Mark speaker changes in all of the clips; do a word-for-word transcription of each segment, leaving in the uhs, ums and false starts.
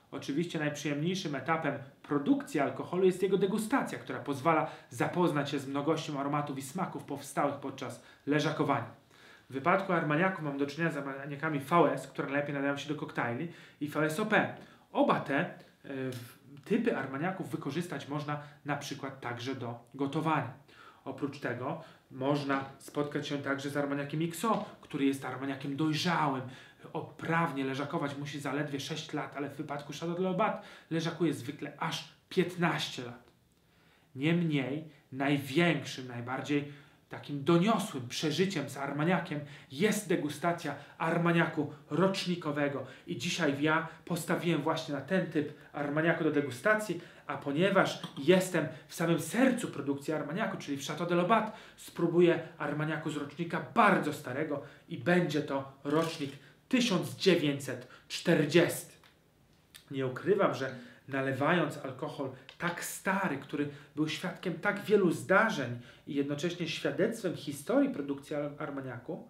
Speaker 1: Oczywiście najprzyjemniejszym etapem produkcji alkoholu jest jego degustacja, która pozwala zapoznać się z mnogością aromatów i smaków powstałych podczas leżakowania. W wypadku armaniaku mam do czynienia z armaniakami V S, które najlepiej nadają się do koktajli, i V S O P. Oba te y, typy armaniaków wykorzystać można na przykład także do gotowania. Oprócz tego można spotkać się także z armaniakiem X O, który jest armaniakiem dojrzałym. Oprawnie leżakować musi zaledwie sześć lat, ale w wypadku Chateau de l'Aubade leżakuje zwykle aż piętnaście lat. Niemniej największym, najbardziej takim doniosłym przeżyciem z armaniakiem jest degustacja armaniaku rocznikowego. I dzisiaj ja postawiłem właśnie na ten typ armaniaku do degustacji, a ponieważ jestem w samym sercu produkcji armaniaku, czyli w Chateau de l'Aubade, spróbuję armaniaku z rocznika bardzo starego i będzie to rocznik tysiąc dziewięćset czterdziesty. Nie ukrywam, że nalewając alkohol tak stary, który był świadkiem tak wielu zdarzeń i jednocześnie świadectwem historii produkcji armaniaku,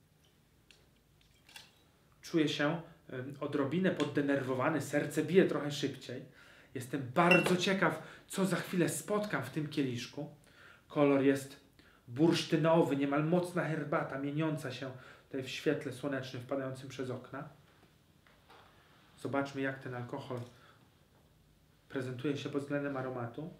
Speaker 1: czuję się odrobinę poddenerwowany, serce bije trochę szybciej. Jestem bardzo ciekaw, co za chwilę spotkam w tym kieliszku. Kolor jest bursztynowy, niemal mocna herbata, mieniąca się tutaj w świetle słonecznym wpadającym przez okna. Zobaczmy, jak ten alkohol prezentuje się pod względem aromatu.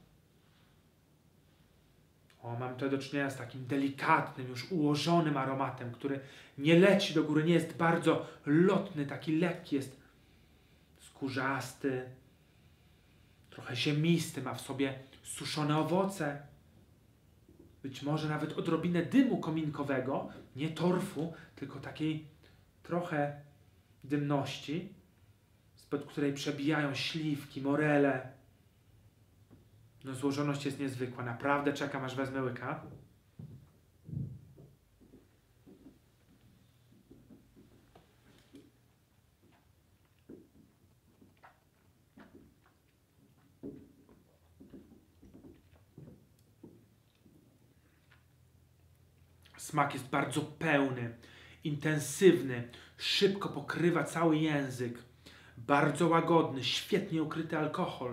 Speaker 1: O, mam tutaj do czynienia z takim delikatnym, już ułożonym aromatem, który nie leci do góry, nie jest bardzo lotny, taki lekki, jest skórzasty, trochę ziemisty, ma w sobie suszone owoce, być może nawet odrobinę dymu kominkowego, nie torfu, tylko takiej trochę dymności, spod której przebijają śliwki, morele. No, złożoność jest niezwykła. Naprawdę czekam, aż wezmę łyka. Smak jest bardzo pełny, intensywny, szybko pokrywa cały język. Bardzo łagodny, świetnie ukryty alkohol.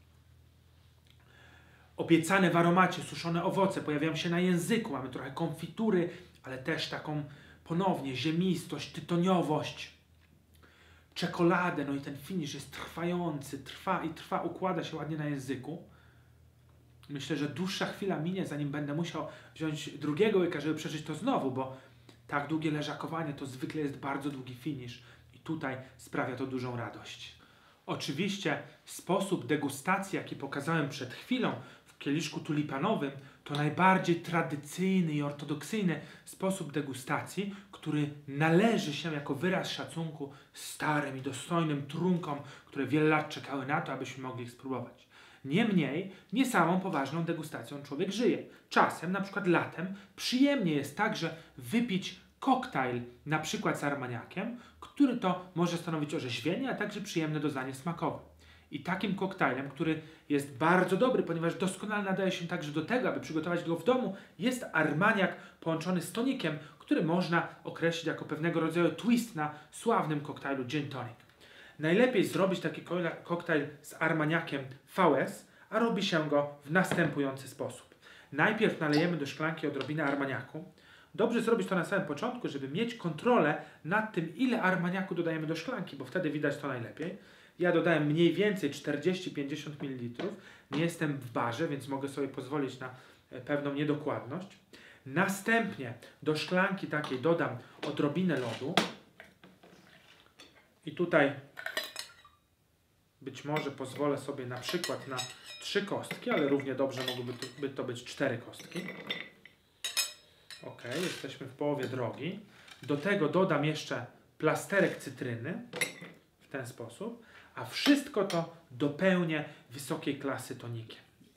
Speaker 1: Obiecane w aromacie suszone owoce pojawiają się na języku. Mamy trochę konfitury, ale też taką ponownie ziemistość, tytoniowość, czekoladę. No i ten finisz jest trwający, trwa i trwa, układa się ładnie na języku. Myślę, że dłuższa chwila minie, zanim będę musiał wziąć drugiego łyka, żeby przeżyć to znowu, bo tak długie leżakowanie to zwykle jest bardzo długi finisz. I tutaj sprawia to dużą radość. Oczywiście sposób degustacji, jaki pokazałem przed chwilą w kieliszku tulipanowym, to najbardziej tradycyjny i ortodoksyjny sposób degustacji, który należy się jako wyraz szacunku starym i dostojnym trunkom, które wiele lat czekały na to, abyśmy mogli ich spróbować. Niemniej, nie samą poważną degustacją człowiek żyje. Czasem, na przykład latem, przyjemnie jest także wypić koktajl, na przykład z armaniakiem, który to może stanowić orzeźwienie, a także przyjemne doznanie smakowe. I takim koktajlem, który jest bardzo dobry, ponieważ doskonale nadaje się także do tego, aby przygotować go w domu, jest armaniak połączony z tonikiem, który można określić jako pewnego rodzaju twist na sławnym koktajlu gin tonic. Najlepiej zrobić taki koktajl z armaniakiem V S, a robi się go w następujący sposób. Najpierw nalejemy do szklanki odrobinę armaniaku. Dobrze zrobić to na samym początku, żeby mieć kontrolę nad tym, ile armaniaku dodajemy do szklanki, bo wtedy widać to najlepiej. Ja dodałem mniej więcej czterdzieści do pięćdziesięciu mililitrów. Nie jestem w barze, więc mogę sobie pozwolić na pewną niedokładność. Następnie do szklanki takiej dodam odrobinę lodu. I tutaj być może pozwolę sobie na przykład na trzy kostki, ale równie dobrze mogłyby to, by to być cztery kostki. Ok, jesteśmy w połowie drogi. Do tego dodam jeszcze plasterek cytryny w ten sposób, a wszystko to dopełnię wysokiej klasy tonikiem.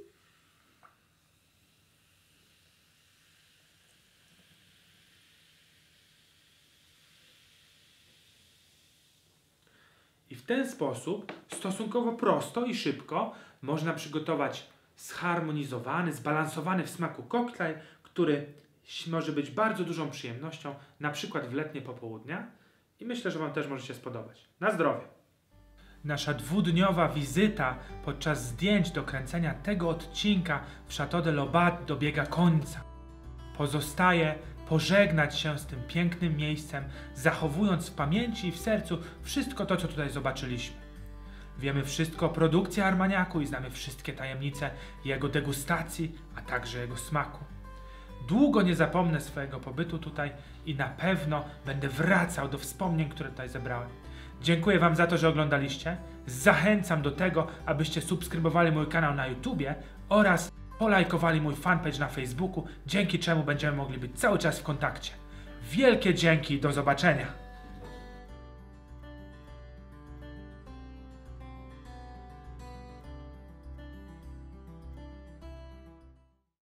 Speaker 1: I w ten sposób, stosunkowo prosto i szybko, można przygotować zharmonizowany, zbalansowany w smaku koktajl, który może być bardzo dużą przyjemnością, na przykład w letnie popołudnia, i myślę, że Wam też może się spodobać. Na zdrowie! Nasza dwudniowa wizyta podczas zdjęć do kręcenia tego odcinka w Château de l'Aubade dobiega końca. Pozostaje pożegnać się z tym pięknym miejscem, zachowując w pamięci i w sercu wszystko to, co tutaj zobaczyliśmy. Wiemy wszystko o produkcji Armagnacu i znamy wszystkie tajemnice jego degustacji, a także jego smaku. Długo nie zapomnę swojego pobytu tutaj i na pewno będę wracał do wspomnień, które tutaj zebrałem. Dziękuję Wam za to, że oglądaliście. Zachęcam do tego, abyście subskrybowali mój kanał na YouTubie oraz polajkowali mój fanpage na Facebooku, dzięki czemu będziemy mogli być cały czas w kontakcie. Wielkie dzięki i do zobaczenia!